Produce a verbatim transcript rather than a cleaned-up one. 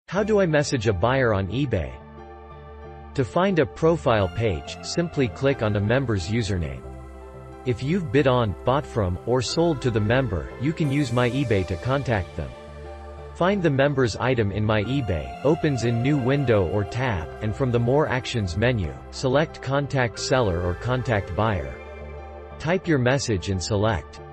How do I message a buyer on eBay? To find a profile page, simply click on a member's username. If you've bid on, bought from, or sold to the member, you can use My eBay to contact them. Find the member's item in My eBay, opens in New Window or tab, and from the More Actions menu, select Contact Seller or Contact Buyer. Type your message and select